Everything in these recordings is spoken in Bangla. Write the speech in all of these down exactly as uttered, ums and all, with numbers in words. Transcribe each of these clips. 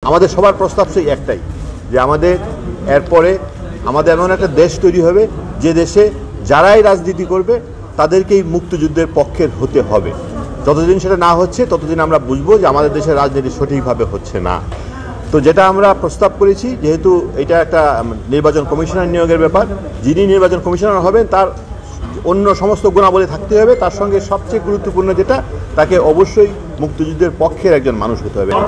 আমাদের সবার প্রস্তাব সেই একটাই যে আমাদের এরপরে আমাদের এমন একটা দেশ তৈরি হবে যে দেশে যারাই রাজনীতি করবে তাদেরকেই মুক্তিযুদ্ধের পক্ষের হতে হবে। যতদিন সেটা না হচ্ছে ততদিন আমরা বুঝবো যে আমাদের দেশের রাজনীতি সঠিকভাবে হচ্ছে না। তো যেটা আমরা প্রস্তাব করেছি, যেহেতু এটা একটা নির্বাচন কমিশনার নিয়োগের ব্যাপার, যিনি নির্বাচন কমিশনার হবেন তার অন্য সমস্ত গুণাবলী থাকতে হবে, তার সঙ্গে সবচেয়ে গুরুত্বপূর্ণ যেটা, তাকে অবশ্যই মুক্তিযুদ্ধের পক্ষের একজন মানুষ হতে হবে।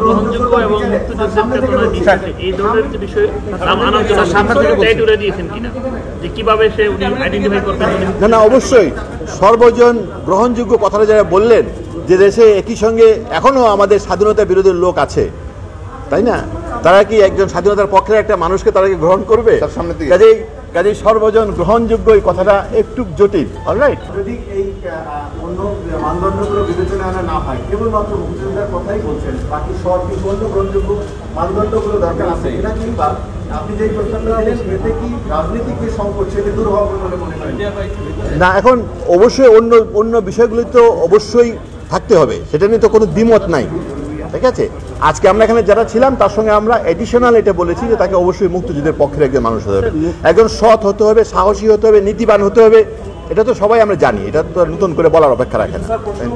না না অবশ্যই সর্বজন গ্রহণযোগ্য কথাটা যারা বললেন যে দেশে একই সঙ্গে এখনো আমাদের স্বাধীনতা বিরোধী লোক আছে, তাই না? তারা কি একজন স্বাধীনতার পক্ষের একটা মানুষকে তারা কি গ্রহণ করবে? কাজেই কাজেই সর্বজন গ্রহণযোগ্য এই কথাটা একটু জটিল। অলরাইট, যদি এই অন্য মানদণ্ডগুলো বিবেচনা আনা না হয়, কেবলমাত্র মুক্তিযোদ্ধার কথাই বলছেন, বাকি সব কিছু অন্য গ্রহণযোগ্য মানদণ্ডগুলো দরকার আছে কিনা, কিংবা আপনি যেই প্রস্তাবটা দিলেন এতে কি রাজনৈতিক যে সংকট সেটা দূর হওয়া বলে মনে করেন? না, এখন অবশ্যই অন্য অন্য বিষয়গুলি তো অবশ্যই থাকতে হবে, সেটা নিয়ে তো কোনো দ্বিমত নাই, ঠিক আছে? আজকে আমরা এখানে যারা ছিলাম তার সঙ্গে আমরা এডিশনাল এটা বলেছি যে তাকে অবশ্যই মুক্তিযুদ্ধের পক্ষের একজন মানুষ হতে হবে, একজন সৎ হতে হবে, সাহসী হতে হবে, নীতিবান হতে হবে। এটা তো সবাই আমরা জানি, এটা তো নতুন করে বলার অপেক্ষা রাখে না।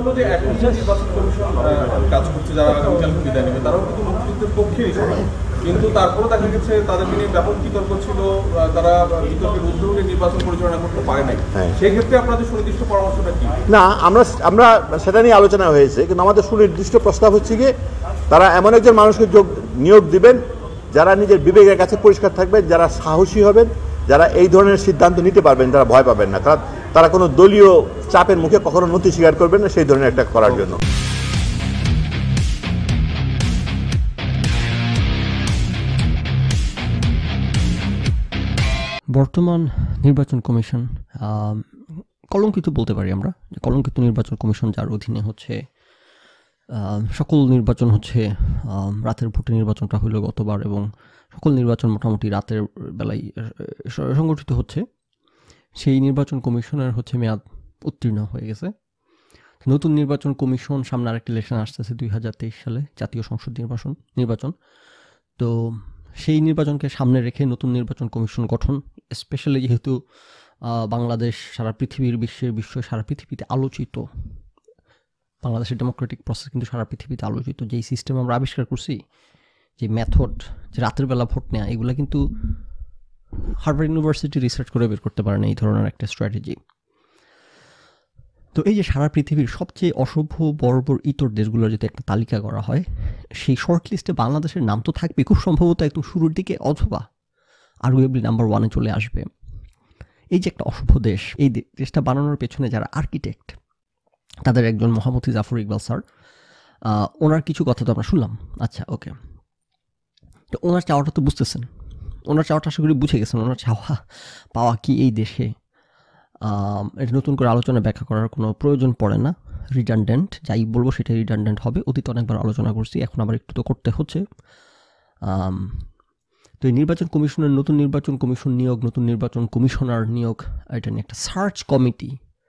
কিন্তু তারপরে দেখা গেছে তাদের নিয়ে ব্যাপক বিতর্ক ছিল, তারা বিতর্কের উদ্যোগে নির্বাচন পরিচালনা করতে পারে নাই। সেই ক্ষেত্রে আপনাদের সুনির্দিষ্ট পরামর্শটা কি? না, আমরা আমরা সেটা নিয়ে আলোচনা হয়েছে, কিন্তু আমাদের সুনির্দিষ্ট প্রস্তাব হচ্ছে কি, তারা এমন একজন মানুষকে যোগ নিয়োগ দিবেন যারা নিজের বিবেকের কাছে পরিষ্কার থাকবেন, যারা সাহসী হবেন, যারা এই ধরনের সিদ্ধান্ত নিতে পারবেন, যারা ভয় পাবেন না, তারা তারা কোনো দলীয় চাপের মুখে কখনো নথি স্বীকার করবেন না সেই ধরনের একটা করার জন্য। বর্তমান নির্বাচন কমিশন কলঙ্কিত বলতে পারি আমরা, কলঙ্কিত নির্বাচন কমিশন যার অধীনে হচ্ছে সকল নির্বাচন হচ্ছে রাতের ভোটে নির্বাচনটা হইল গতবার, এবং সকল নির্বাচন মোটামুটি রাতের বেলায় সংগঠিত হচ্ছে। সেই নির্বাচন কমিশনের হচ্ছে মেয়াদ উত্তীর্ণ হয়ে গেছে। নতুন নির্বাচন কমিশন, সামনে আরেকটি ইলেকশন আসতেছে দুই হাজার তেইশ সালে, জাতীয় সংসদ নির্বাচন নির্বাচন তো সেই নির্বাচনকে সামনে রেখে নতুন নির্বাচন কমিশন গঠন, স্পেশালি যেহেতু বাংলাদেশ সারা পৃথিবীর বিশ্বের বিশ্ব সারা পৃথিবীতে আলোচিত, বাংলাদেশের ডেমোক্রেটিক প্রসেস কিন্তু সারা পৃথিবীতে আলোচিত। যেই সিস্টেম আমরা আবিষ্কার করছি, যে মেথড, যে রাতের বেলা ভোট নেওয়া, এগুলো কিন্তু হার্ভার্ড ইউনিভার্সিটি রিসার্চ করে বের করতে পারে না এই ধরনের একটা স্ট্র্যাটেজি। তো এই যে সারা পৃথিবীর সবচেয়ে অসভ্য বর্বর ইতর দেশগুলোর যদি একটা তালিকা করা হয়, সেই শর্ট লিস্টে বাংলাদেশের নাম তো থাকবে খুব সম্ভবত একদম শুরুর দিকে, অথবা আর্গুয়েবলি নাম্বার ওয়ানে চলে আসবে। এই যে একটা অসভ্য দেশ, এই দেশটা বানানোর পেছনে যারা আর্কিটেক্ট, তাদের একজন মোহাম্মদ জাফর ইকবাল স্যার, ওনার কিছু কথা তো আমরা শুনলাম। আচ্ছা, ওকে, তো ওনার চাওয়াটা তো বুঝতেছেন, ওনার চাওয়াটা আশা করি বুঝে গেছেন। ওনার চাওয়া পাওয়া কি এই দেশে, এটা নতুন করে আলোচনা ব্যাখ্যা করার কোনো প্রয়োজন পড়ে না। রিডান্ডেন্ট, যাই বলবো সেটা রিডান্ডেন্ট হবে। অতীতে অনেকবার আলোচনা করছি, এখন আবার একটু তো করতে হচ্ছে। তো এই নির্বাচন কমিশনের নতুন নির্বাচন কমিশন নিয়োগ, নতুন নির্বাচন কমিশনার নিয়োগ, এটা নিয়ে একটা সার্চ কমিটি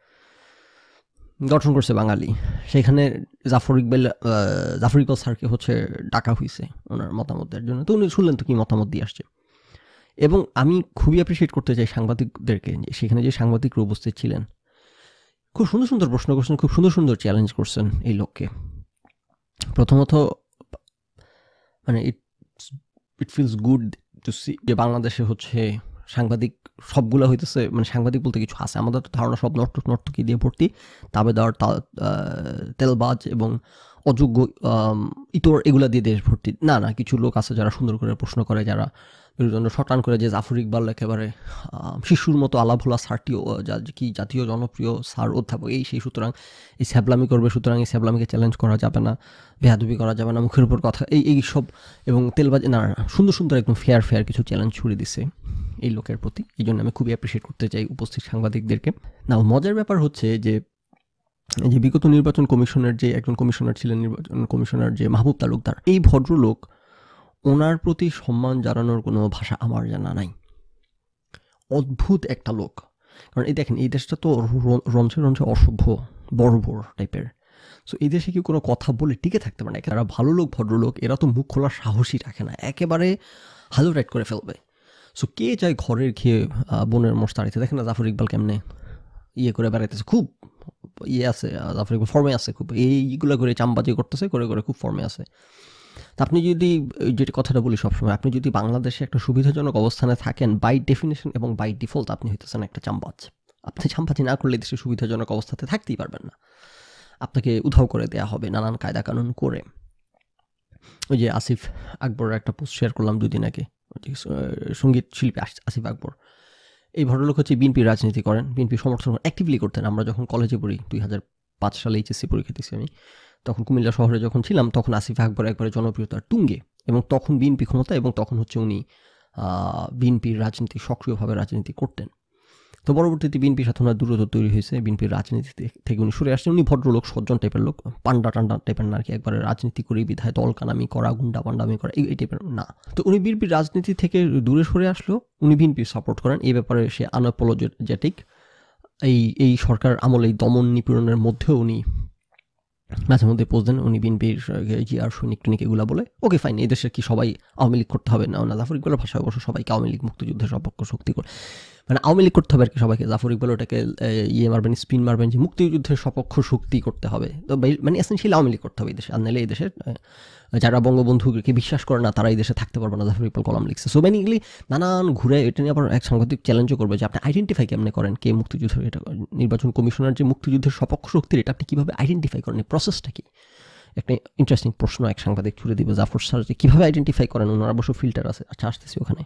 গঠন করছে বাঙালি। সেখানে জাফর ইকবাল জাফর ইকবাল স্যারকে হচ্ছে ডাকা হয়েছে ওনার মতামতের জন্য। তো উনি শুনলেন তো কি মতামত দিয়ে আসছে। এবং আমি খুবই অ্যাপ্রিসিয়েট করতে চাই সাংবাদিকদেরকে, সেখানে যে সাংবাদিকরা উপস্থিত ছিলেন, খুব সুন্দর সুন্দর প্রশ্ন করছেন, খুব সুন্দর সুন্দর চ্যালেঞ্জ করছেন এই লোককে। প্রথমত মানে it it feels good to see যে বাংলাদেশে হচ্ছে সাংবাদিক সবগুলো হইতেছে, মানে সাংবাদিক বলতে কিছু আছে, আমাদের তো ধারণা সব নর্তক নর্তকী দিয়ে ভর্তি, তাবেদার, তেলবাজ এবং অযোগ্য ইতর এগুলা দিয়ে দেশ ভর্তি। না না, কিছু লোক আছে যারা সুন্দর করে প্রশ্ন করে, যারা মেরুদণ্ড শটান করে, যে জাফর ইকবাল একেবারে শিশুর মতো আলাভোলা স্যারটিও কি জাতীয় জনপ্রিয় স্যার অধ্যাপক এই সেই, সুতরাং এই স্যাবলামি করবে, সুতরাং এই স্যাবলামিকে চ্যালেঞ্জ করা যাবে না, বেহাদুবি করা যাবে না, মুখের উপর কথা, এই এই সব। এবং তেলবাজ না না সুন্দর সুন্দর একদম ফেয়ার ফেয়ার কিছু চ্যালেঞ্জ ছুড়ে দিছে এই লোকের প্রতি। এই জন্য আমি খুবই অ্যাপ্রিসিয়েট করতে চাই উপস্থিত সাংবাদিকদেরকে। না, মজার ব্যাপার হচ্ছে যে যে বিগত নির্বাচন কমিশনের যে একজন কমিশনার ছিলেন, নির্বাচন কমিশনার যে মাহবুব তালুকদার, এই ভদ্রলোক, ওনার প্রতি সম্মান জানানোর কোনো ভাষা আমার জানা নাই। অদ্ভুত একটা লোক। কারণ এই দেখেন, এই দেশটা তো রঞ্চে রঞ্চে অসভ্য বর্বর টাইপের। সো এই দেশে কি কোনো কথা বলে টিকে থাকতে পারে না। এরা ভালো লোক ভদ্রলোক, এরা তো মুখ খোলার সাহসই রাখে না, একেবারে হালো রাইট করে ফেলবে। সো কে চায় ঘরের খেয়ে বোনের মোষ তাড়িতে? দেখেন না জাফর ইকবাল কেমনে ইয়ে করে বেড়াইতেছে, খুব ইয়ে আছে জাফর ইকবাল, ফর্মে আছে খুব, এইগুলো করে চামবাজি করতেছে, করে করে খুব ফর্মে আছে। তা আপনি যদি যেটা কথাটা বলি সবসময়, আপনি যদি বাংলাদেশে একটা সুবিধাজনক অবস্থানে থাকেন বাই ডেফিনেশন এবং বাই ডিফল্ট আপনি হইতেছেন একটা চামবাজ। আপনি চামবাজি না করলে দেশে সুবিধাজনক অবস্থাতে থাকতেই পারবেন না, আপনাকে উধাও করে দেওয়া হবে নানান কায়দা কানুন করে। ওই যে আসিফ আকবরের একটা পোস্ট শেয়ার করলাম দুদিন আগে, সঙ্গীত শিল্পী আসিফ আকবর, এই ভদ্রলোক হচ্ছে বিএনপি রাজনীতি করেন, বিএনপি সমর্থন অ্যাক্টিভলি করতেন। আমরা যখন কলেজে পড়ি, দুই হাজার পাঁচ সালে এইচএসসি পরীক্ষা দিয়েছি আমি, তখন কুমিল্লা শহরে যখন ছিলাম, তখন আসিফ আকবর একবারে জনপ্রিয়তার তুঙ্গে, এবং তখন বিএনপি ক্ষমতা, এবং তখন হচ্ছে উনি বিএনপির রাজনীতি সক্রিয়ভাবে রাজনীতি করতেন। তো পরবর্তীতে বিএনপির সাথে ওনার দূরত্ব তৈরি হয়েছে, বিএনপির রাজনীতি থেকে উনি সরে আসছেন। উনি ভদ্রলোক, সজ্জন টাইপের লোক, পান্ডা টান্ডা টাইপের না আর কি, একবারে রাজনীতি করে বিধায় দলকানামি করা, গুন্ডা পান্ডামি করা এই টাইপের না। তো উনি বিএনপির রাজনীতি থেকে দূরে সরে আসলো, উনি বিএনপি সাপোর্ট করেন, এই ব্যাপারে সে আনঅ্যাপোলজেটিক। এই এই সরকার আমলে এই দমন নিপীড়নের মধ্যেও উনি মাঝে মধ্যে পোস্ট দেন, উনি বিএনপির জি আর সৈনিক টৈনিক এগুলো বলে। ওকে ফাইন, এই দেশের কি সবাই আওয়ামী লীগ করতে হবে না? না, জাফর ইকবালের ভাষায় অবশ্য সবাইকে আওয়ামী লীগ মুক্তিযুদ্ধের সপক্ষ শক্তি করে, মানে আওয়ামী লীগ করতে হবে আর কি সবাইকে। জাফর ইকবাল ওটাকে ইয়ে মারবেন, স্পিন মারবেন যে মুক্তিযুদ্ধের সপক্ষ শক্তি করতে হবে, তো মানে এসেনশিয়ালি আওয়ামী লীগ করতে হবে এই দেশে, আর নাহলে এই দেশের যারা বঙ্গবন্ধুকে বিশ্বাস করে না তারা এই দেশে থাকতে পারবে না। জাফর ইকবাল কলাম লিখছে। সো বেনিকলি নানান ঘুরে এটা নিয়ে আবার এক সাংবাদিক চ্যালেঞ্জও করবে যে আপনি আইডেন্টিফাই কেমনে করেন কে মুক্তিযুদ্ধের, এটা নির্বাচন কমিশনার যে মুক্তিযুদ্ধের সপক্ষ শক্তির, এটা আপনি কীভাবে আইডেন্টিফাই করেন, এই প্রসেসটা কি? একটা ইন্টারেস্টিং প্রশ্ন এক সাংবাদিক ছুড়ে দিবে জাফর স্যার, যে কীভাবে আইডেন্টিফাই করেন। ওনার অবশ্য ফিল্টার আছে, আচ্ছা আসতেছি ওখানে।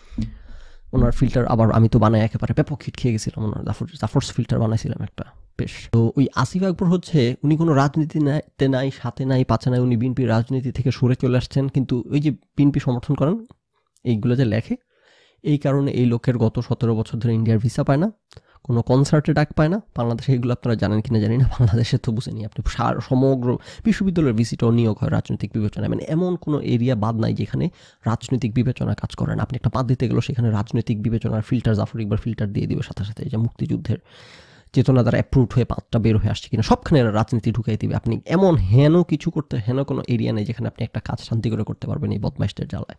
ওনার ফিল্টার আবার আমি তো বানাই একেবারে ব্যাপক হিট খেয়ে গেছিলাম, ওনার জাফর জাফরস ফিল্টার বানাইছিলাম একটা বেশ। তো ওই আসিফ আকবর হচ্ছে উনি কোনো রাজনীতিতে নাই, সাথে নাই, পাচ্ছে নাই, উনি বিএনপির রাজনীতি থেকে সরে চলে আসছেন, কিন্তু ওই যে বিএনপি সমর্থন করেন এইগুলো যে লেখে, এই কারণে এই লোকের গত সতেরো বছর ধরে ইন্ডিয়ার ভিসা পায় না, কোনো কনসার্টে ডাক পায় না। বাংলাদেশে এগুলো আপনারা জানেন কিনা জানি না, বাংলাদেশে তো বুঝেনি আপনি, সমগ্র বিশ্ববিদ্যালয়ের ভিসিটাও নিয়োগ হয় রাজনৈতিক বিবেচনা, মানে এমন কোনো এরিয়া বাদ নাই যেখানে রাজনৈতিক বিবেচনা কাজ করে না। আপনি একটা বাদ দিতে গেলেও সেখানে রাজনৈতিক বিবেচনার ফিল্টার, জাফর ইকবাল ফিল্টার দিয়ে দিবে সাথে সাথে, যে মুক্তিযুদ্ধের চেতনা দ্বারা অ্যাপ্রুভড হয়ে পাঁচটা বের হয়ে আসছে কিনা, সবখানে রাজনীতি ঢুকাই দিবে। আপনি এমন হেন কিছু করতে, হেন কোনো এরিয়া নেই যেখানে আপনি একটা কাজ শান্তি করে করতে পারবেন এই বদমাইশদের জ্বালায়।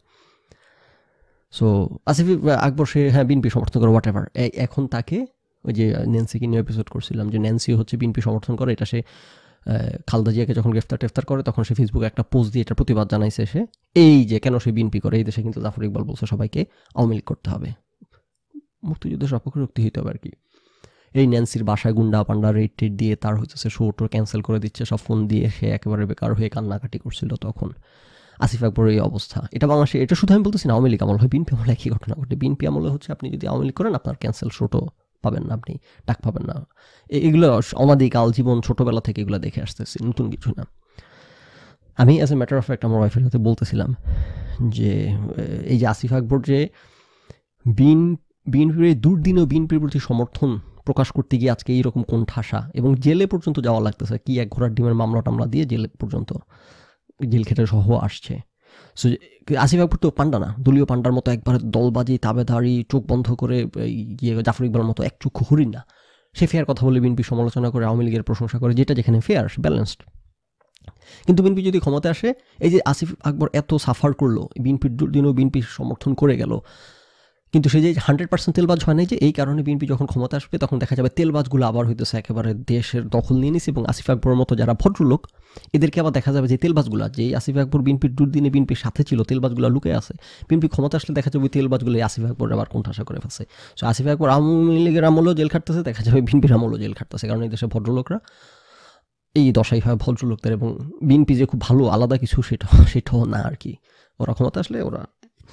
সো আসিফ আকবর সে হ্যাঁ বিএনপি সমর্থন করে হোয়াট এভার, এখন তাকে ওই যে ন্যান্সিকে নিয়ে এপিসোড করছিলাম যে ন্যান্সি হচ্ছে বিএনপি সমর্থন করে, এটা সে খালেদা জিয়াকে যখন গ্রেফতার টেফতার করে তখন সে ফেসবুকে একটা পোস্ট দিয়ে এটা প্রতিবাদ জানাইছে সে, এই যে কেন সে বিএনপি করে। এই দেশে কিন্তু জাফর ইকবাল বলছে সবাইকে আওয়ামী লীগ করতে হবে, মুক্তিযুদ্ধের সপক্ষ শক্তি হইতে হবে আর কি। এই ন্যান্সির বাসায় গুন্ডা পান্ডা রেট টেট দিয়ে তার হচ্ছে শো টো ক্যান্সেল করে দিচ্ছে, সব ফোন দিয়ে সে একেবারে বেকার হয়ে কান্নাকাটি করছিল তখন। আসিফ আকবরের এই অবস্থা, এটা বাংলাদেশে, এটা শুধু আমি বলতেছি না, আওয়ামী লীগ আমল হয়, বিএনপি আমলে একই ঘটনা ঘটে। বিএনপি আমলে হচ্ছে আপনি যদি আওয়ামী লীগ করেন আপনার ক্যান্সেল শোটো পাবেন না, আপনি ডাক পাবেন না। এগুলো অনাদিকাল জীবন, ছোটোবেলা থেকে এগুলো দেখে আসতেছি, নতুন কিছু না। আমি as a matter of fact আমার ওয়াইফের সাথে বলতেছিলাম যে এই যে আসিফ আকবর যে বিন বিএনপির দুর্দিনও বিএনপির প্রতি সমর্থন প্রকাশ করতে গিয়ে আজকে এইরকম কোন ঠাসা, এবং জেলে পর্যন্ত যাওয়া লাগতেছে, কি এক ঘোড়ার ডিমের মামলা টামলা দিয়ে জেলে পর্যন্ত, জেল খেটে সহ আসছে। সো আসিফ আকবর তো পান্ডা না, দলীয় পান্ডার মতো একবার দলবাজি তাবেদারি চোখ বন্ধ করে গিয়ে জাফর ইকবালের মতো এক চক্ষু হরিণ না। সে ফেয়ার কথা বলে বিএনপি সমালোচনা করে, আওয়ামী লীগের প্রশংসা করে, যেটা যেখানে ফেয়ার ব্যালেন্সড। কিন্তু বিএনপি যদি ক্ষমতা আসে, এই যে আসিফ আকবর এত সাফার করলো, বিএনপির দিনও বিএনপি সমর্থন করে গেল, কিন্তু সে যে হান্ড্রেড পার্সেন্ট তেলবাজ হয় নাই, যে এই কারণে বিএনপি যখন ক্ষমতা আসবে তখন দেখা যাবে তেলবাজগুলো আবার হইতেছে একেবারে দেশের দখল নিয়ে নিছে, এবং আসিফ আকবরের মতো যারা ভদ্রলোক এদেরকে আবার দেখা যাবে যে তেলবাজগুলো, যে আসিফ আকবর বিএনপির দুর্দিনে বিএনপির সাথে ছিল, তেলবাজগুলো লুকে আছে, বিএনপি ক্ষমতা আসলে দেখা যাবে ওই তেলবাজগুলো আসিফ আকবর আবার কোণঠাসা করে ফেলছে। সো আসিফ আকবর আওয়ামী লীগের আমলেও জেল খাটতেছে, দেখা যাবে বিএনপির আমলেও জেল খাটতেছে, কারণ এই দেশের ভদ্রলোকরা এই দশাই হয় ভদ্রলোকদের, এবং বিএনপি যে খুব ভালো আলাদা কিছু সেটা সেটাও না আর কি। ওরা ক্ষমতা আসলে ওরা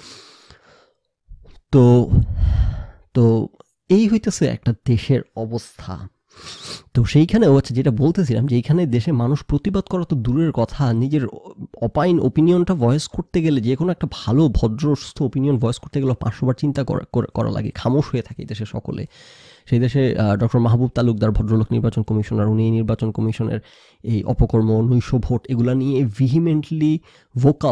তো তো এই হইতেছে একটা দেশের অবস্থা। তো সেইখানে হচ্ছে যেটা বলতেছিলাম, যে এইখানে দেশে মানুষ প্রতিবাদ করা তো দূরের কথা, নিজের অপাইন ওপিনিয়নটা ভয়েস করতে গেলে, যে কোনো একটা ভালো ভদ্রস্থ ওপিনিয়ন ভয়েস করতে গেলে পাঁচশোবার চিন্তা করা লাগে, খামোশ হয়ে থাকে দেশে সকলে। সেই দেশে ডক্টর মাহবুব তালুকদার ভদ্রলোক নির্বাচন কমিশনার, উনি নির্বাচন কমিশনের এই অপকর্ম, নৈশ ভোট এগুলা নিয়ে ভিহিমেন্টলি ভোকাল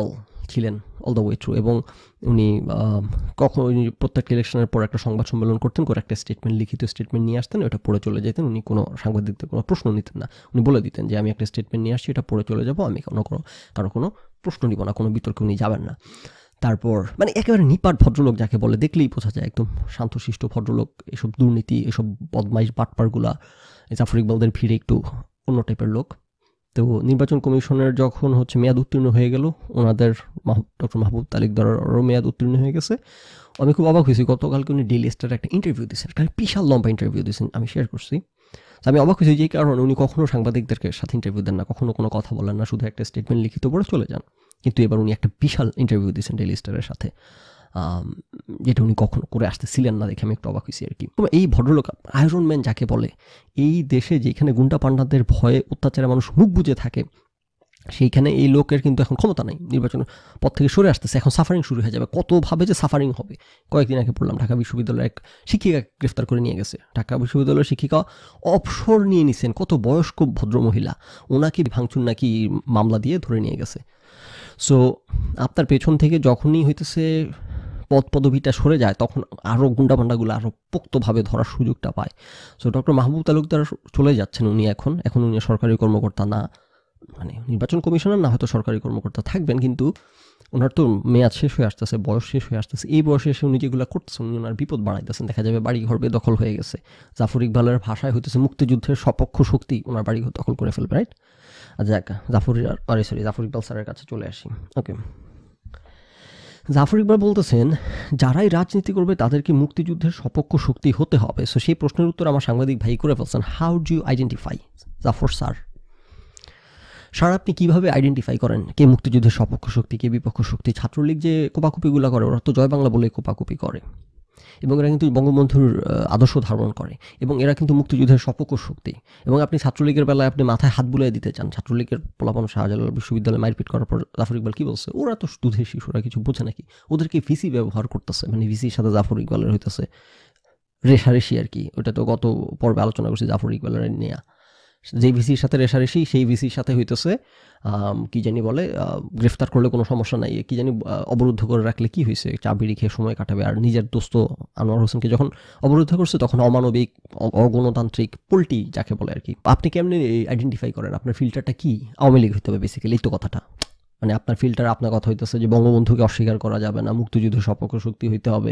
ছিলেন অল দ্য ওয়ে থ্রু, এবং উনি কখন প্রত্যেকটা ইলেকশনের পর একটা সংবাদ সম্মেলন করতেন, করে একটা স্টেটমেন্ট, লিখিত স্টেটমেন্ট নিয়ে আসতেন, ওটা পড়ে চলে যেতেন। উনি কোনো সাংবাদিকদের কোনো প্রশ্ন নিতেন না, উনি বলে দিতেন যে আমি একটা স্টেটমেন্ট নিয়ে আসছি, এটা পড়ে চলে যাবো, আমি কোনো কারো কোনো প্রশ্ন নিব না, কোনো বিতর্কে উনি যাবেন না। তারপর মানে একেবারে নিপাট ভদ্রলোক যাকে বলে, দেখলেই বোঝা যায় একদম শান্তশিষ্ট ভদ্রলোক। এসব দুর্নীতি, এসব বদমাইশ বাটপারগুলা জাফর ইকবালদের ভিড়ে একটু অন্য টাইপের লোক। তো নির্বাচন কমিশনের যখন হচ্ছে মেয়াদ উত্তীর্ণ হয়ে গেল, ওনাদের ডক্টর মাহবুব তালুকদারেরও মেয়াদ উত্তীর্ণ হয়ে গেছে। আমি খুব অবাক হয়েছি, গতকালকে উনি ডেইলি স্টারে একটা ইন্টারভিউ দিয়েছেন, একটা বিশাল লম্বা ইন্টারভিউ দিয়েছেন, আমি শেয়ার করছি। আমি অবাক হয়েছি যে কারণে উনি কখনো সাংবাদিকদেরকে সাথে ইন্টারভিউ দেন না, কখনো কোনো কথা বলেন না, শুধু একটা স্টেটমেন্ট লিখিত পড়ে চলে যান। কিন্তু এবার উনি একটা বিশাল ইন্টারভিউ দিয়েছেন ডেইলি স্টারের সাথে, যেটা উনি কখনো করে আসতেছিলেন না, দেখে আমি একটু অবাক হয়েছি আর কি। এই ভদ্রলোক আয়রন ম্যান যাকে বলে, এই দেশে যেখানে গুন্ডা পান্ডাদের ভয়ে অত্যাচারে মানুষ মুখ বুজে থাকে, সেইখানে এই লোকের কিন্তু এখন ক্ষমতা নেই, নির্বাচন পথ থেকে সরে আসতেছে, এখন সাফারিং শুরু হয়ে যাবে। কতভাবে যে সাফারিং হবে, কয়েকদিন আগে পড়লাম ঢাকা বিশ্ববিদ্যালয়ের এক শিক্ষিকা গ্রেফতার করে নিয়ে গেছে। ঢাকা বিশ্ববিদ্যালয়ের শিক্ষিকা অবসর নিয়ে নিছেন, কত বয়স্ক ভদ্রমহিলা, ওনাকে ভাঙচুর নাকি মামলা দিয়ে ধরে নিয়ে গেছে। সো আপনার পেছন থেকে যখনই হইতেছে পদ পদবিটা সরে যায়, তখন আরও গুন্ডাপান্ডাগুলো আরও পোক্তভাবে ধরার সুযোগটা পায়। সো ডক্টর মাহবুব তালুকদার চলে যাচ্ছেন, উনি এখন এখন উনি সরকারি কর্মকর্তা না, মানে নির্বাচন কমিশনার না, হয়তো সরকারি কর্মকর্তা থাকবেন, কিন্তু ওনার তো মেয়াদ শেষ হয়ে আসতেছে, বয়স শেষ হয়ে আসতেছে। এই বয়সে এসে উনি যেগুলো করতেছেন, উনি ওনার বিপদ বাড়াইতেছেন। দেখা যাবে বাড়ি ঘর বেদখল হয়ে গেছে, জাফর ইকবালের ভাষায় হইতেছে মুক্তিযুদ্ধের সপক্ষ শক্তি ওনার বাড়ি দখল করে ফেলবে, রাইট? আচ্ছা, জাফর আরে সরি জাফর ইকবাল স্যারের কাছে চলে আসি। ওকে, জাফর ইকবাল বলতেছেন যারাই রাজনীতি করবে তাদেরকে মুক্তিযুদ্ধের সপক্ষ শক্তি হতে হবে। সো সেই প্রশ্নের উত্তর আমার সাংবাদিক ভাই করে ফেলছেন, how do you identify Zafar sir? Sir আপনি কীভাবে আইডেন্টিফাই করেন কে মুক্তিযুদ্ধের সপক্ষ শক্তি, কে বিপক্ষ শক্তি? ছাত্রলীগ যে কোপাকুপিগুলো করে, ওরা তো জয় বাংলা বলে কোপাকুপি করে, এবং এরা কিন্তু বঙ্গবন্ধুর আদর্শ ধারণ করে, এবং এরা কিন্তু মুক্তিযুদ্ধের সপক্ষ শক্তি। এবং আপনি ছাত্রলীগের বেলায় আপনি মাথায় হাত বুলিয়ে দিতে চান, ছাত্রলীগের পোলাপান শাহজালাল বিশ্ববিদ্যালয়ে মারপিট করার পর জাফর ইকবাল কী বলছে, ওরা তো দুধের শিশুরা কিছু বোঝে নাকি, ওদেরকে ভিসি ব্যবহার করতেছে, মানে ভিসির সাথে জাফর ইকবালের হইতেছে রেশারেশি আর কি। ওটা তো গত পর্বে আলোচনা করছি জাফর ইকবালের নিয়ে। যেই ভিসির সাথে রেশারেশি, সেই ভিসির সাথে হইতেছে কি জানি বলে গ্রেফতার করলে কোনো সমস্যা নাই, কি জানি অবরুদ্ধ করে রাখলে কি হয়েছে, চা বিড়ি খেয়ে সময় কাটাবে। আর নিজের দোস্ত আনোয়ার হোসেনকে যখন অবরুদ্ধ করছে, তখন অমানবিক, অগণতান্ত্রিক, পোল্টি যাকে বলে আর কি। আপনি কেমনি আইডেন্টিফাই করেন আপনার ফিল্টারটা কি? আওয়ামী লীগ হইতে হবে বেসিক্যালি, এই তো কথাটা। মানে আপনার ফিল্টার, আপনার কথা হইতেছে যে বঙ্গবন্ধুকে অস্বীকার করা যাবে না, মুক্তিযুদ্ধের সপক্ষ শক্তি হইতে হবে,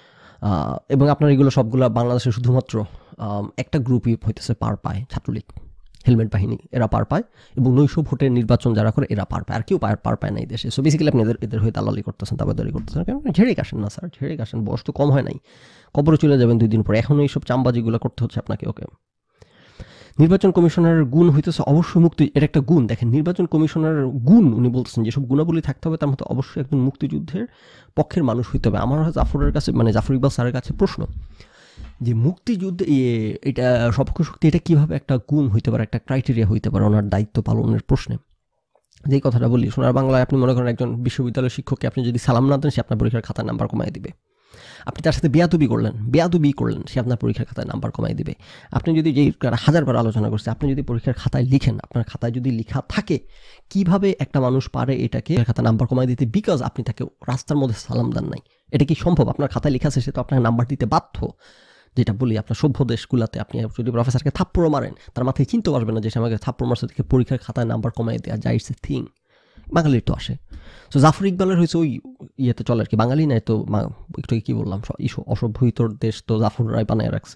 এবং আপনার এগুলো সবগুলো বাংলাদেশে শুধুমাত্র একটা গ্রুপই হইতেছে পার পায়, ছাত্রলীগ, হেলমেট বাহিনী, এরা পার পায়, এবং নৈশ ভোটের নির্বাচন যারা করে এরা পার পায়, আর কেউ পার পার পায় না এই দেশে। সো বেসিক্যালি আপনি এদের এদের হয়ে দালালি করতেছেন, দাবাদারি করতেছেন। কেন ঝেড়ে আসেন না স্যার, ঝেড়ে আসেন, বয়স তো কম হয় নাই, কবরে চলে যাবেন দুই দিন পরে, এখনও এইসব চামবাজিগুলো করতে হচ্ছে আপনাকে। ওকে, নির্বাচন কমিশনারের গুণ হইতেছে অবশ্যই মুক্তি, এটা একটা গুণ। দেখেন নির্বাচন কমিশনারের গুণ উনি বলতেছেন যেসব গুণাবলী থাকতে হবে, তার মধ্যে অবশ্যই একজন মুক্তিযুদ্ধের পক্ষের মানুষ হইতে হবে। আমার জাফরের কাছে, মানে জাফর ইকবাল স্যারের কাছে প্রশ্ন যে মুক্তিযুদ্ধে এটা সপক্ষ শক্তি, এটা কীভাবে একটা গুণ হইতে পারে, একটা ক্রাইটেরিয়া হইতে পারে ওনার দায়িত্ব পালনের প্রশ্নে? যেই কথাটা বলি, সোনার বাংলায় আপনি মনে করেন একজন বিশ্ববিদ্যালয়ের শিক্ষককে আপনি যদি সালাম না দেন, সে আপনার পরীক্ষার খাতার নাম্বার কমাই দিবে। আপনি তার সাথে বেয়াদবি করলেন, বেয়াদবি করলেন, সে আপনার পরীক্ষার খাতায় নাম্বার কমাই দিবে। আপনি যদি, যেই হাজারবার আলোচনা করছে, আপনি যদি পরীক্ষার খাতায় লিখেন, আপনার খাতায় যদি লেখা থাকে, কিভাবে একটা মানুষ পারে এটাকে খাতায় নাম্বার কমাই দিতে? বিকজ আপনি তাকে রাস্তার মধ্যে সালাম দেন নাই। এটা কি সম্ভব? আপনার খাতায় লেখা আছে, সে তো আপনার নাম্বার দিতে বাধ্য। যেটা বলি, আপনার সভ্য দেশগুলোতে আপনি যদি প্রফেসরকে থাপ্পড় মারেন, তার মাথায় চিনতে পারবে না যে সে আমাকে থাপ্পড় মারছে থেকে পরীক্ষার খাতায় নাম্বার কমাই দেওয়া যায়, ইটস এ থিং। বাঙালির তো আসে। সো জাফর ইকবালের হয়েছে ওই ইয়েতে চলে আর কি, বাঙালি নাই তো একটু কী বললাম, অসভ্য ইতর দেশ তো জাফররাই বানায় রাখছে।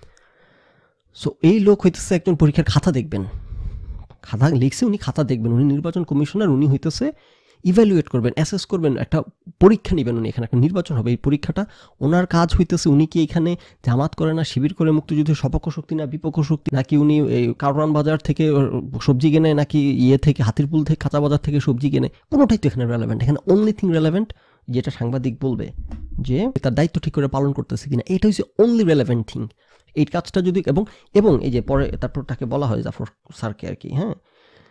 সো এই লোক হইতেছে একজন পরীক্ষার খাতা দেখবেন, খাতা লিখছে উনি, খাতা দেখবেন, উনি নির্বাচন কমিশনার, উনি হইতেছে ইভ্যালুয়েট করবেন, অ্যাসেস করবেন, একটা পরীক্ষা নেবেন উনি। এখানে একটা নির্বাচন হবে, এই পরীক্ষাটা ওনার কাজ হইতেছে, উনি কি এখানে জামাত করে না শিবির করে মুক্তিযুদ্ধের সপক্ষ শক্তি না বিপক্ষ শক্তি, নাকি উনি এই কারওয়ান বাজার থেকে সবজি কেনে, নাকি ইয়ে থেকে হাতিরপুল থেকে কাঁচা বাজার থেকে সবজি কেনে, কোনোটাই তো এখানে রেলেভেন্ট। এখানে অনলি থিং রেলেভেন্ট যেটা সাংবাদিক বলবে যে তার দায়িত্ব ঠিক করে পালন করতেছে কিনা, এটা হচ্ছে অনলি রেলেভেন্ট থিং। এই কাজটা যদি, এবং এবং এই যে পরে তারপর তাকে বলা হয় জাফর স্যারকে আর কি, হ্যাঁ,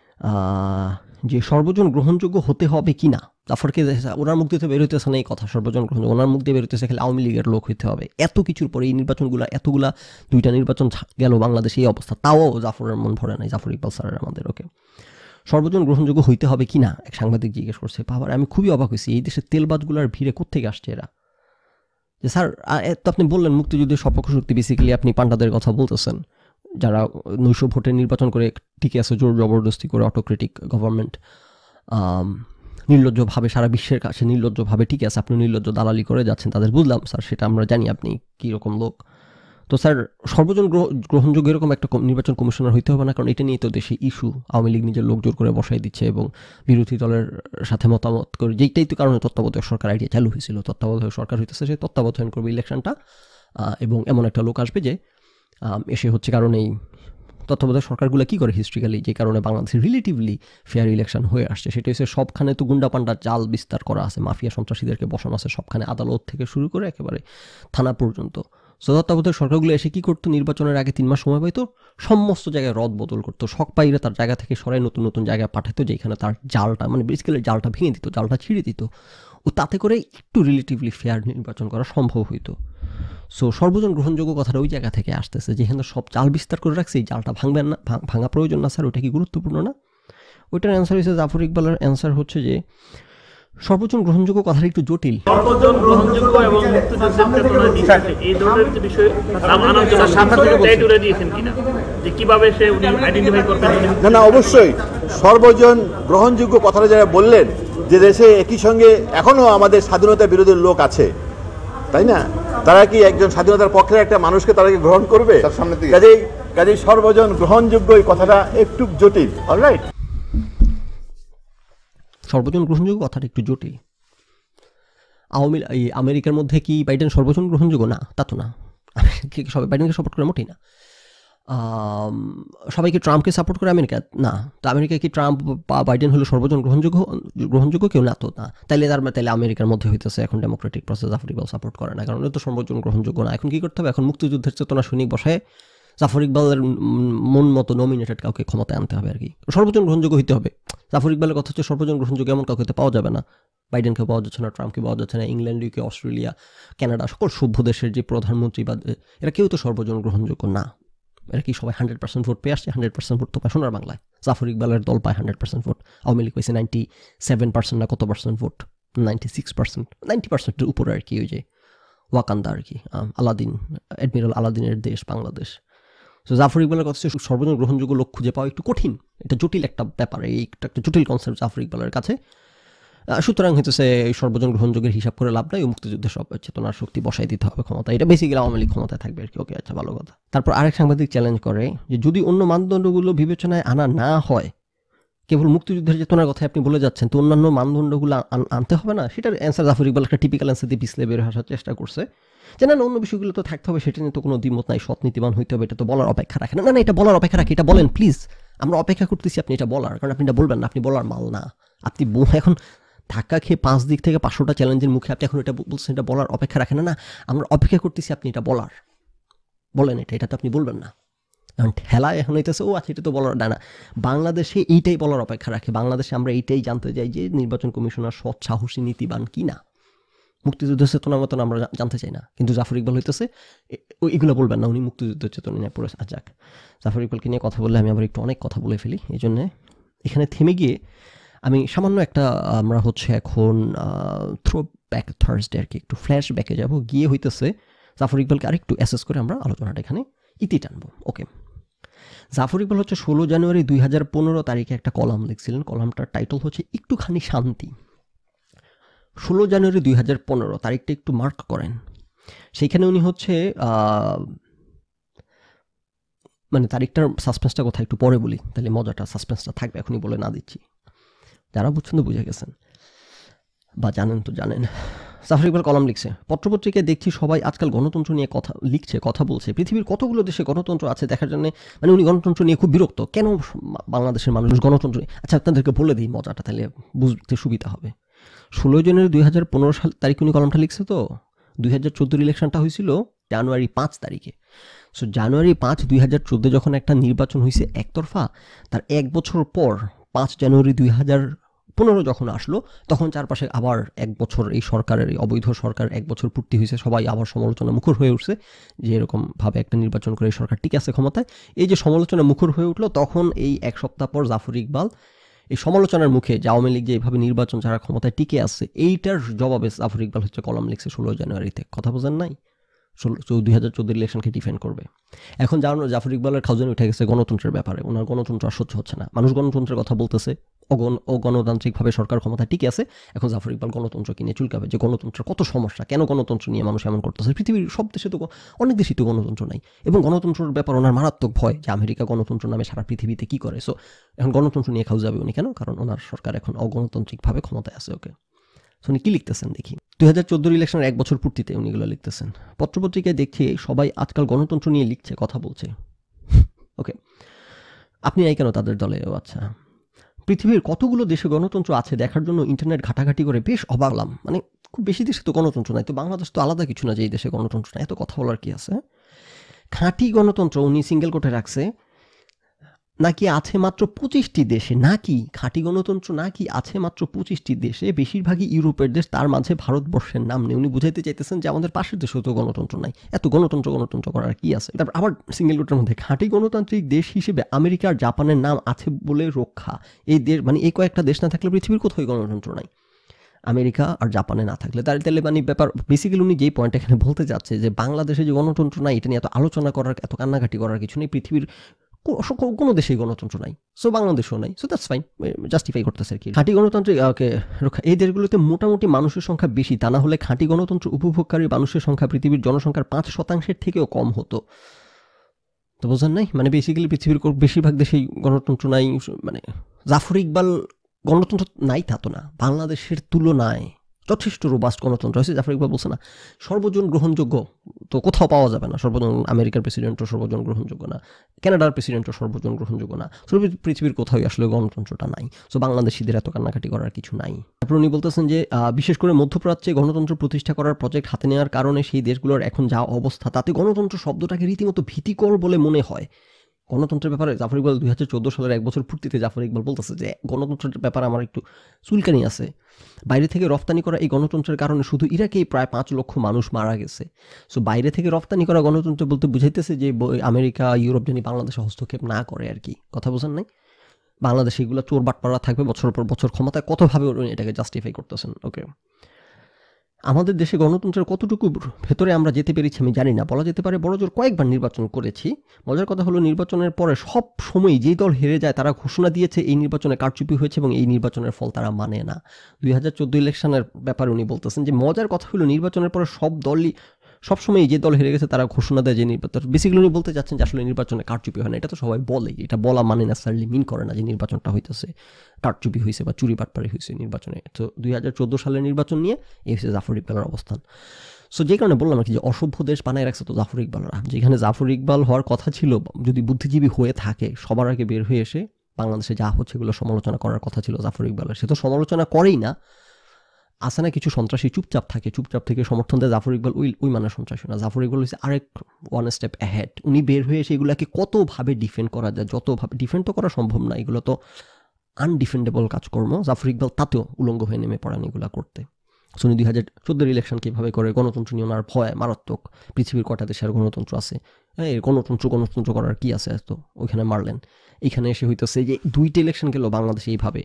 যে সর্বজন গ্রহণযোগ্য হতে হবে কি না, জাফরকে ওনার মুখ দিয়ে বের হইতেছে না এই কথা, সর্বজন গ্রহণযোগ্য, ওনার মুখ দিয়ে বের হইতেছে খালি আওয়ামী লীগের লোক হইতে হবে। এত কিছুর পরে এই নির্বাচনগুলো, এতগুলা দুইটা নির্বাচন গেল বাংলাদেশে এই অবস্থা, তাও জাফরের মন ভরে নাই, জাফর ইকবাল স্যারের আমাদের। ওকে, সর্বজন গ্রহণযোগ্য হইতে হবে কি না এক সাংবাদিক জিজ্ঞেস করছে। বাবার আমি খুবই অবাক হয়েছি, এই দেশের তেলবাদগুলোর ভিড়ে কোত্থেকে আসছে এরা? যে স্যার তো আপনি বললেন মুক্তিযুদ্ধের সপক্ষ শক্তি, বেসিক্যালি আপনি পান্ডাদের কথা বলতেছেন যারা নৈশ ভোটে নির্বাচন করে টিকে আছে জোর জবরদস্তি করে, অটোক্রেটিক গভর্নমেন্ট, নির্লজ্জভাবে সারা বিশ্বের কাছে নির্লজ্জভাবে টিকে আছে, আপনি নির্লজ্জ দালালি করে যাচ্ছেন তাদের, বুঝলাম স্যার, সেটা আমরা জানি আপনি কীরকম লোক। তো স্যার সর্বজন গ্রহণযোগ্য এরকম একটা নির্বাচন কমিশনার হইতে হবে না, কারণ এটা নিয়ে তো দেশে ইস্যু, আওয়ামী লীগ নিজের লোক জোর করে বসাই দিচ্ছে এবং বিরোধী দলের সাথে মতামত করে, যেইটাই তো কারণে তত্ত্বাবধায়ক সরকার আইডিয়া চালু হয়েছিল, তত্ত্বাবধায়ক সরকার হইতেছে সেই তত্ত্বাবধায়ন করবে ইলেকশনটা, এবং এমন একটা লোক আসবে যে এসে হচ্ছে, কারণ এই তত্ত্বাবধায়ক সরকারগুলো কী করে হিস্ট্রিক্যালি, যে কারণে বাংলাদেশে রিলেটিভলি ফেয়ার ইলেকশন হয়ে আসছে, সেটা হচ্ছে সবখানে তো গুন্ডা পান্ডা জাল বিস্তার করা আছে, মাফিয়া সন্ত্রাসীদেরকে বসানো আছে সবখানে, আদালত থেকে শুরু করে একেবারে থানা পর্যন্ত। সো তত্ত্বাবধায়ক সরকারগুলো এসে কী করতো, নির্বাচনের আগে তিন মাস সময় পাইতো, সমস্ত জায়গায় রদ বদল করতো, শখ পাইরে তার জায়গা থেকে সরাই নতুন নতুন জায়গায় পাঠাতো, যেখানে তার জালটা মানে বেসিক্যালি জালটা ভেঙে দিত, জালটা ছিঁড়ে দিত, ও তাতে করে একটু রিলেটিভলি ফেয়ার নির্বাচন করা সম্ভব হইতো। সো সর্বজন গ্রহণযোগ্য কথাটা ওই জায়গা থেকে আসতেছে, যেখানে সব জাল বিস্তার করে রাখছে, এই জালটা ভাঙবেন না, ভাঙা প্রয়োজন না স্যার, ওইটা কি গুরুত্বপূর্ণ না? ওইটার অ্যান্সার হচ্ছে, জাফর ইকবালের অ্যান্সার হচ্ছে যে সর্বজন গ্রহণযোগ্য কথাটা একটু জটিল। সর্বজন গ্রহণযোগ্য এবং এই ধরনের বিষয় দিয়েছেন কিনা, যে কিভাবে সে উনি আইডেন্টিফাই করবেন? না না অবশ্যই সর্বজন গ্রহণযোগ্য কথাটা যারা বললেন, যে দেশে একই সঙ্গে এখনো আমাদের স্বাধীনতা বিরোধীর লোক আছে, তাই না? তারা কি একজন স্বাধীনতার পক্ষের একটা মানুষকে তারা কি গ্রহণ করবে? কাজেই কাজেই সর্বজন গ্রহণযোগ্য এই কথাটা একটু জটিল। অলরাইট, সর্বজন গ্রহণযোগ্য কথাটা একটু জটিল। আওয়ামী এই আমেরিকার মধ্যে কি বাইডেন সর্বজন গ্রহণযোগ্য? না, তা তো না। সবাই বাইডেনকে সাপোর্ট করে মোটেই না। সবাই কি ট্রাম্পকে সাপোর্ট করে আমেরিকা? না। তো আমেরিকায় কি ট্রাম্প বা বাইডেন হলো সর্বজন গ্রহণযোগ্য গ্রহণযোগ্য কেউ? না তো না। তাইলে তার তাইলে আমেরিকার মধ্যে হইতেছে এখন democratic process, Zafar Iqbal support করে না, কারণ তো সর্বজন গ্রহণযোগ্য না। এখন কি করতে হবে? এখন মুক্তিযুদ্ধের চেতনা সৈনিক বসায় জাফর ইকবালের মন মতো নমিনেটেড কাউকে ক্ষমতায় আনতে হবে আর কি, সর্বজন গ্রহণযোগ্য হইতে হবে। জাফর ইকবালের কথা হচ্ছে সর্বজন গ্রহণযোগ্য এমন কাউকে পাওয়া যাবে না, বাইডেনকে পাওয়া যাচ্ছে না, ট্রাম্পকে পাওয়া যাচ্ছে না, ইংল্যান্ড, ইউকে, অস্ট্রেলিয়া, কানাডা, সকল সভ্য দেশের যে প্রধানমন্ত্রী বা এরা কেউ তো সর্বজন গ্রহণযোগ্য না। এরা কি সবাই হান্ড্রেড পার্সেন্ট ভোট পেয়ে আসছে? হান্ড্রেড পার্সেন্ট ভোট তো পায় সোনার বাংলায়, জাফর ইকবালের দল পায় হান্ড্রেড পার্সেন্ট ভোট, আওয়ামী লীগ পাইছে নাইনটি সেভেন পার্সেন্ট না কত পার্সেন্ট ভোট, নাইনটি সিক্স পার্সেন্ট নাইনটি পার্সেন্টের উপরে আর কি, ওই যে ওয়াকান্দা আর কি, আলাদিন, অ্যাডমিরাল আলাদিনের দেশ বাংলাদেশ। তো জাফর ইকবালের কথা হচ্ছে সর্বজন গ্রহণযোগ্য লোক খুঁজে পাওয়া একটু কঠিন, এটা জটিল একটা ব্যাপার, এই একটা জটিল কনসেপ্ট জাফর ইকবালের কাছে। সুতরাং হইতেছে এই সর্বজন গ্রহণযোগের হিসাব করে লাভ নাই, মুক্তিযুদ্ধের সব চেতনার শক্তি বসাই দিতে হবে ক্ষমতা, এটা বেসিক্যালি আওয়ামী লীগ ক্ষমতায় থাকবে আর কি। ওকে, আচ্ছা, ভালো কথা। তারপর আরেক সাংবাদিক চ্যালেঞ্জ করে যে যদি অন্য মানদণ্ডগুলো বিবেচনায় আনা না হয়, কেবল মুক্তিযুদ্ধের চেতনার কথা আপনি বলে যাচ্ছেন, তো অন্যান্য মানদণ্ডগুলো আনতে হবে না? সেটার অ্যান্সার জাফর ইকবাল একটা টিপিক্যাল অ্যান্সার দিয়ে পিছলে বের আসার চেষ্টা করছে, যে না অন্য বিষয়গুলো তো থাকতে হবে, সেটা নিয়ে তো কোনো দ্বিমত নাই, সৎ নীতিবান হইতে হবে, এটা তো বলার অপেক্ষা রাখে না। না না এটা বলার অপেক্ষা রাখি, এটা বলেন প্লিজ, আমরা অপেক্ষা করতেছি আপনি এটা বলার, কারণ আপনি এটা বলবেন না, আপনি বলার মাল না। আপনি এখন ধাক্কা খেয়ে পাঁচ দিক থেকে পাঁচশোটা চ্যালেঞ্জের মুখে আপনি এখন এটা বলছেন এটা বলার অপেক্ষা রাখেন না। না, আমরা অপেক্ষা করতেছি আপনি এটা বলার, বলেন এটা, এটা তো আপনি বলবেন না। এখন ঠেলা এখন হইতেছে ও আচ্ছা এটা তো বলার, না না, বাংলাদেশে এইটাই বলার অপেক্ষা রাখে, বাংলাদেশে আমরা এইটাই জানতে চাই যে নির্বাচন কমিশনার সৎ, সাহসী, নীতিবান কি না। মুক্তিযুদ্ধের চেতনার মতন আমরা জানতে চাই না, কিন্তু জাফর ইকবাল হইতেছে এগুলো বলবেন না, উনি মুক্তিযুদ্ধের চেতনা নিয়ে পড়ে। যাক, জাফর ইকবালকে নিয়ে কথা বললে আমি আবার একটু অনেক কথা বলে ফেলি, এই জন্যে এখানে থেমে গিয়ে আমি সামান্য একটা আমরা হচ্ছে এখন থ্রো ব্যাক থার্সডে আর কি একটু ফ্ল্যাশ ব্যাকে যাবো, গিয়ে হইতেছে জাফর ইকবালকে আরেকটু অ্যাসেস করে আমরা আলোচনাটা এখানে ইতি টানবো। ওকে, জাফর ইকবাল হচ্ছে ষোলো জানুয়ারি দুই হাজার পনেরো তারিখে একটা কলাম লিখছিলেন, কলামটার টাইটেল হচ্ছে একটুখানি শান্তি। ষোলো জানুয়ারি দুই হাজার পনেরো তারিখটা একটু মার্ক করেন, সেইখানে উনি হচ্ছে মানে তারিখটার সাসপেন্সটা কোথায় একটু পরে বলি, তাহলে মজাটা সাসপেন্সটা থাকবে, এখনই বলে না দিচ্ছি, যারা বুঝছেন তো বুঝে গেছেন বা জানেন তো জানেন। জাফর ইকবাল কলাম লিখছে, পত্রপত্রিকায় দেখছি সবাই আজকাল গণতন্ত্র নিয়ে কথা লিখছে, কথা বলছে, পৃথিবীর কতগুলো দেশে গণতন্ত্র আছে দেখার জন্য, মানে উনি গণতন্ত্র নিয়ে খুব বিরক্ত, কেন বাংলাদেশের মানুষ গণতন্ত্র নিয়ে। আচ্ছা আপনাদেরকে বলে দিই মজাটা, তাহলে বুঝতে সুবিধা হবে। ষোলো জানুয়ারি দুই হাজার পনেরো সাল তারিখ উনি কলামটা লিখছে, তো দুই হাজার চোদ্দোর ইলেকশনটা হয়েছিল জানুয়ারি পাঁচ তারিখে। সো জানুয়ারি পাঁচ দুই হাজার চোদ্দো যখন একটা নির্বাচন হয়েছে একতরফা, তার এক বছর পর পাঁচ জানুয়ারি দুই হাজার পনেরো যখন আসলো, তখন চারপাশে আবার এক বছর এই সরকারের, এই অবৈধ সরকার এক বছর পূর্তি হয়েছে, সবাই আবার সমালোচনা মুখর হয়ে উঠছে যে এরকমভাবে একটা নির্বাচন করে এই সরকার টিকে আছে ক্ষমতায়। এই যে সমালোচনা মুখর হয়ে উঠলো, তখন এই এক সপ্তাহ পর জাফর ইকবাল এই সমালোচনার মুখে যে আওয়ামী লীগ যে এইভাবে নির্বাচন ছাড়া ক্ষমতায় টিকে আছে, এইটার জবাবে জাফর ইকবাল হচ্ছে কলাম লিখছে ষোলোই জানুয়ারিতে। কথা বোঝেন নাই? ষোলো দুই হাজার চোদ্দোর ইলেকশনকে ডিফেন্ড করবে। এখন জানো জাফর ইকবালের খাউজানি উঠে গেছে গণতন্ত্রের ব্যাপারে, ওনার গণতন্ত্র আর সহ্য হচ্ছে না। মানুষ গণতন্ত্রের কথা বলতেছে, অগণ অগণতান্ত্রিকভাবে সরকার ক্ষমতা টিকে আছে, এখন জাফর ইকবাল গণতন্ত্রকে নিয়ে চুলকাবে যে গণতন্ত্রের কত সমস্যা, কেন গণতন্ত্র নিয়ে মানুষ এমন করতেছে। পৃথিবীর সব দেশে তো অনেক দেশই তো গণতন্ত্র নাই, এবং গণতন্ত্রের ব্যাপার ওনার মারাত্মক ভয় যে আমেরিকা গণতন্ত্র নামে সারা পৃথিবীতে কী করে। সো এখন গণতন্ত্র নিয়ে খাউজাবে উনি কেন? কারণ ওনার সরকার এখন অগণতান্ত্রিকভাবে ক্ষমতায় আছে। ওকে, উনি কী লিখতেছেন দেখি। দুই হাজার চোদ্দোর ইলেকশনের এক বছর পূর্তিতে উনি এগুলো লিখতেছেন। পত্রপত্রিকায় দেখছি সবাই আজকাল গণতন্ত্র নিয়ে লিখছে, কথা বলছে। ওকে, আপনি নাই কেন তাদের দলে? ও আচ্ছা, পৃথিবীর কতগুলো দেশে গণতন্ত্র আছে দেখার জন্য ইন্টারনেট ঘাটাঘাটি করে বেশ অবাক হলাম। মানে খুব বেশি দেশে তো গণতন্ত্র নাই, তো বাংলাদেশ তো আলাদা কিছু না যে এই দেশে গণতন্ত্র নাই, এত কথা বলার কি আছে? খাঁটি গণতন্ত্র উনি সিঙ্গেল কোটে রাখছে নাকি আছে মাত্র পঁচিশটি দেশে, নাকি খাঁটি গণতন্ত্র নাকি আছে মাত্র পঁচিশটি দেশে, বেশিরভাগই ইউরোপের দেশ, তার মাঝে ভারতবর্ষের নাম নেই। উনি বুঝাইতে চাইতেছেন যে আমাদের পাশের দেশেও তো গণতন্ত্র নাই, এত গণতন্ত্র গণতন্ত্র করার কি আছে? তারপর আবার সিঙ্গেল কোটের মধ্যে খাঁটি গণতান্ত্রিক দেশ হিসেবে আমেরিকা আর জাপানের নাম আছে বলে রক্ষা। এই দেশ মানে এই কয়েকটা দেশ না থাকলে পৃথিবীর কোথাও গণতন্ত্র নাই, আমেরিকা আর জাপানে না থাকলে। তার তাহলে মানে ব্যাপার বেসিক্যালি উনি যেই পয়েন্ট এখানে বলতে যাচ্ছে যে বাংলাদেশে যে গণতন্ত্র নাই এটা নিয়ে এত আলোচনা করার, এত কান্নাকাটি করার কিছু নেই। পৃথিবীর কোনো দেশেই গণতন্ত্র নাই, সো বাংলাদেশও নাই, সো দ্যাটস ফাইন, জাস্টিফাই করতেছে আর কি। খাঁটি গণতান্ত্রিক রক্ষা এই দেশগুলোতে মোটামুটি মানুষের সংখ্যা বেশি, তা না হলে খাঁটি গণতন্ত্র উপভোগকারী মানুষের সংখ্যা পৃথিবীর জনসংখ্যার পাঁচ শতাংশের থেকেও কম হতো। তো বোঝেন নাই? মানে বেসিক্যালি পৃথিবীর বেশিরভাগ দেশেই গণতন্ত্র নাই। মানে জাফর ইকবাল গণতন্ত্র নাই তা তো না, বাংলাদেশের তুলনায় যথেষ্ট রোবাস্ট গণতন্ত্র হয়েছে। জাফর ইকবাল বলছে না সর্বজন গ্রহণযোগ্য, তো কোথাও পাওয়া যাবে না সর্বজন। আমেরিকার প্রেসিডেন্টও সর্বজন গ্রহণযোগ্য না, কানাডার প্রেসিডেন্টও সর্বজন গ্রহণযোগ্য না, পৃথিবীর কোথাও আসলে গণতন্ত্রটা নাই। সো বাংলাদেশিদের এত কান্নাকাটি করার কিছু নাই। তারপর উনি বলতেছেন যে বিশেষ করে মধ্যপ্রাচ্যে গণতন্ত্র প্রতিষ্ঠা করার প্রজেক্ট হাতে নেওয়ার কারণে সেই দেশগুলোর এখন যা অবস্থা তাতে গণতন্ত্র শব্দটাকে রীতিমতো ভীতিকর বলে মনে হয়। গণতন্ত্রের ব্যাপারে জাফর ইকবাল দুই হাজার চোদ্দো সালের এক বছর পূর্তিতে জাফর ইকবাল বলতেছে যে গণতন্ত্রের ব্যাপারে আমার একটু চুলকানি আছে। বাইরে থেকে রপ্তানি করা এই গণতন্ত্রের কারণে শুধু ইরাকেই প্রায় পাঁচ লক্ষ মানুষ মারা গেছে। সো বাইরে থেকে রপ্তানি করা গণতন্ত্র বলতে বুঝাইতেছে যে আমেরিকা ইউরোপ জানি বাংলাদেশে হস্তক্ষেপ না করে আর কি। কথা বোঝেন নাই? বাংলাদেশে এগুলো চোর বাটপাড়া থাকবে বছর পর বছর ক্ষমতায়, কতভাবে এটাকে জাস্টিফাই করতেছেন। ওকে, আমাদের দেশে গণতন্ত্রের কতটুকু ভেতরে আমরা যেতে পেরেছি আমি জানি না, বলা যেতে পারে বড়জোর কয়েকবার নির্বাচন করেছি। মজার কথা হলো নির্বাচনের পরে সব সময় যেই দল হেরে যায় তারা ঘোষণা দিয়েছে এই নির্বাচনে কারচুপি হয়েছে এবং এই নির্বাচনের ফল তারা মানে না। দুই হাজার চোদ্দো ইলেকশনের ব্যাপারে উনি বলতেছেন যে মজার কথা হলো নির্বাচনের পরে সব দলই সবসময় যে দল হেরে গেছে তারা ঘোষণা দেয় যে নির্বাচন, বেসিক্যালি উনি বলতে চাচ্ছেন যে আসলে নির্বাচনে কারচুপি হয় না। এটা তো সবাই বলে, এটা বলা মানে নেসারলি মিন করে না যে নির্বাচনটা হইতেছে কারচুপি হয়েছে বা চুরি বাটপাড়ি হয়েছে নির্বাচনে। তো দুই হাজার চোদ্দো সালের নির্বাচন নিয়ে এই হচ্ছে জাফর ইকবালের অবস্থান। সো যে কারণে বললাম আর কি যে অসভ্য দেশ বানায় রাখছে তো জাফর ইকবালরা। যেখানে জাফর ইকবাল হওয়ার কথা ছিল, যদি বুদ্ধিজীবী হয়ে থাকে সবার আগে বের হয়ে এসে বাংলাদেশে যা হচ্ছে এগুলো সমালোচনা করার কথা ছিল জাফর ইকবালের, সে তো সমালোচনা করেই না। আসে না কিছু সন্ত্রাসী চুপচাপ থাকে, চুপচাপ থেকে সমর্থন দেয়। জাফর ইকবাল ওই ওই মানে সন্ত্রাসী না, জাফর ইকবাল হচ্ছে আরেক ওয়ান স্টেপ অ্যাহেড। উনি বের হয়ে এসে এগুলোকে কতভাবে ডিফেন্ড করা যায়, যতভাবে ডিফেন্ড তো করা সম্ভব না, এগুলো তো আনডিফেন্ডেবল কাজকর্ম। জাফর ইকবাল তাতেও উলঙ্গ হয়ে নেমে পড়েন এগুলো করতে। শুনি দুই হাজার চোদ্দোর ইলেকশন কীভাবে করে গণতন্ত্র নিয়ে ওনার ভয় মারাত্মক। পৃথিবীর কটা দেশের গণতন্ত্র আছে, এই গণতন্ত্র গণতন্ত্র করার কি আছে, তো ওইখানে মারলেন। এখানে এসে হইতেছে যে দুইটা ইলেকশন গেল বাংলাদেশে এইভাবে।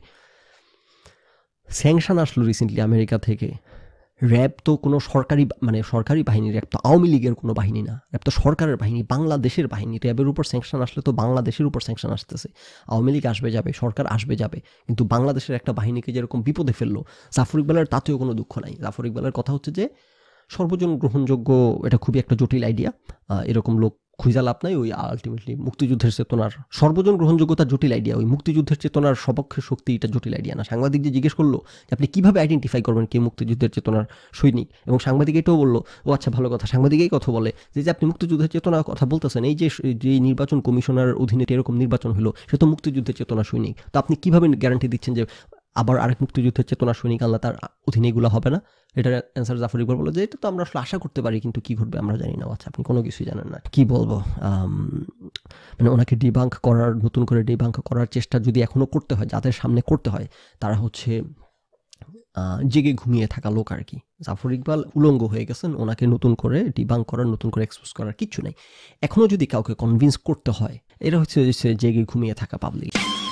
স্যাংশন আসলো রিসেন্টলি আমেরিকা থেকে। র্যাব তো কোনো সরকারি মানে সরকারি বাহিনী, র্যাব তো আওয়ামী লীগের কোনো বাহিনী না, র্যাব তো সরকারের বাহিনী, বাংলাদেশের বাহিনী। র্যাবের উপর স্যাংশন আসলে তো বাংলাদেশের উপর স্যাংশন আসতেছে। আওয়ামী লীগ আসবে যাবে, সরকার আসবে যাবে, কিন্তু বাংলাদেশের একটা বাহিনীকে যেরকম বিপদে ফেললো জাফর ইকবালের তাতেও কোনো দুঃখ নাই। জাফর ইকবালের কথা হচ্ছে যে সর্বজন গ্রহণযোগ্য এটা খুবই একটা জটিল আইডিয়া, এরকম লোক খুঁজা লাভ নাই। ওই আলটিমেটলি মুক্তিযুদ্ধের চেতনার সর্বজন গ্রহণযোগ্যতা জটিল আইডিয়া, ওই মুক্তিযুদ্ধের চেতনার সপক্ষে শক্তি এটা জটিল আইডিয়া না। সাংবাদিক যে জিজ্ঞেস করলো যে আপনি কীভাবে আইডেন্টিফাই করবেন কে মুক্তিযুদ্ধের চেতনার সৈনিক, এবং সাংবাদিক এটাও বললো ও আচ্ছা ভালো কথা, সাংবাদিকেই কথা বলে যে যে আপনি মুক্তিযুদ্ধের চেতনার কথা বলতেছেন, এই যে যে নির্বাচন কমিশনার অধীনে এরকম নির্বাচন হলো সে তো মুক্তিযুদ্ধের চেতনা সৈনিক, তো আপনি কীভাবে গ্যারান্টি দিচ্ছেন যে আবার আরেক মুক্তিযুদ্ধের চেতনা সৈনিক আল্লাহ তার অধীনে এগুলো হবে না? এটার অ্যান্সার জাফর ইকবাল বললো যে এটা তো আমরা আসলে আশা করতে পারি, কিন্তু কী ঘটবে আমরা জানি না। আচ্ছা, আপনি কোনো কিছুই জানেন না, কি বলবো। মানে ওনাকে ডিবাঙ্ক করার, নতুন করে ডিবাঙ্ক করার চেষ্টা যদি এখনও করতে হয়, যাদের সামনে করতে হয় তারা হচ্ছে জেগে ঘুমিয়ে থাকা লোক আর কি। জাফর ইকবাল উলঙ্গ হয়ে গেছেন, ওনাকে নতুন করে ডিবাঙ্ক করার, নতুন করে এক্সপোজ করার কিচ্ছু নেই। এখনও যদি কাউকে কনভিন্স করতে হয়, এরা হচ্ছে জেগে ঘুমিয়ে থাকা পাবলিক।